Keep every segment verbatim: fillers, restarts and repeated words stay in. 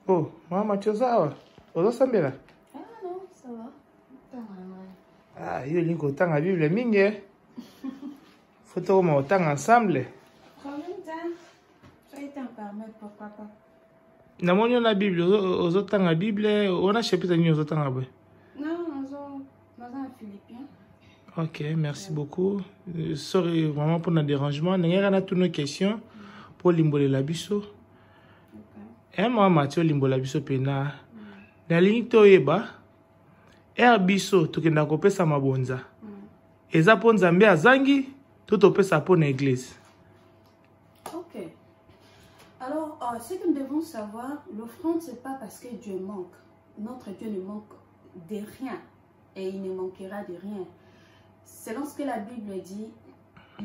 Oh, maman, tu es ça? Ozo sambela? Ah non, ça va. Ah, il y a autant à Bible mingue. Faut au moins autant ensemble. Combien de temps? Ça a été en permettre, pourquoi pas? Na monyo na Bible, ozo temps à Bible, on a chapitre ni ozo temps à boy. Non, nous avons Philippiens. Ok, merci ouais. beaucoup. Euh, sorry vraiment pour le dérangement. Nous avons toutes nos questions pour l'imbolé la biso. Et moi, Mathieu, l'imbolé la biso pena. Dans la ligne toyeba, er biso, tu kenda kope sa mabonza. Et ça pour Nzambe à Zangi, tout opé sa pour l'église. Ok. Alors, euh, ce que nous devons savoir, l'offrande, c'est pas parce que Dieu manque. Notre Dieu ne manque de rien. Et il ne manquera de rien. Selon ce que la Bible dit, la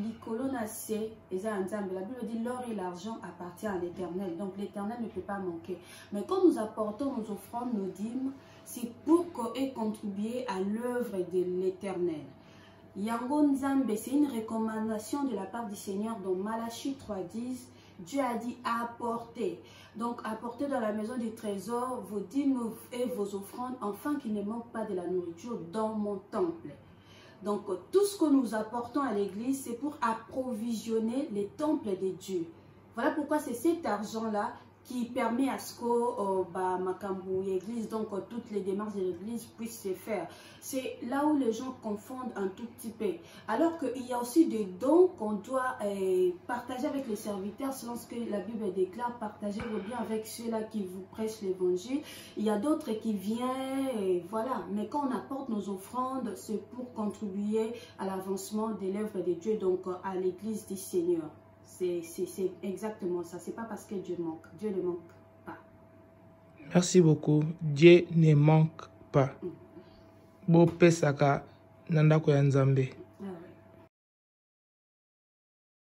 Bible dit l'or et l'argent appartiennent à l'Éternel. Donc l'Éternel ne peut pas manquer. Mais quand nous apportons nos offrandes, nos dîmes, c'est pour qu'elles contribuent à l'œuvre de l'Éternel. Yango Nzambe, c'est une recommandation de la part du Seigneur dans Malachie trois dix. Dieu a dit apporter. Donc apportez dans la maison du trésor vos dîmes et vos offrandes, afin qu'il ne manque pas de la nourriture dans mon temple. Donc tout ce que nous apportons à l'église, c'est pour approvisionner les temples de Dieu. Voilà pourquoi c'est cet argent-là qui permet à ce que euh, bah, Makambu l'église, donc euh, toutes les démarches de l'église puissent se faire. C'est là où les gens confondent un tout petit peu. Alors qu'il y a aussi des dons qu'on doit euh, partager avec les serviteurs, selon ce que la Bible déclare, partagez vos biens avec ceux-là qui vous prêchent l'évangile. Il y a d'autres qui viennent, et voilà. Mais quand on apporte nos offrandes, c'est pour contribuer à l'avancement de l'œuvre de Dieu, donc euh, à l'église du Seigneur. C'est exactement ça. C'est pas parce que Dieu manque. Dieu ne manque pas. Merci beaucoup. Dieu ne manque pas. Bo pesaka nanda ko ya Nzambe.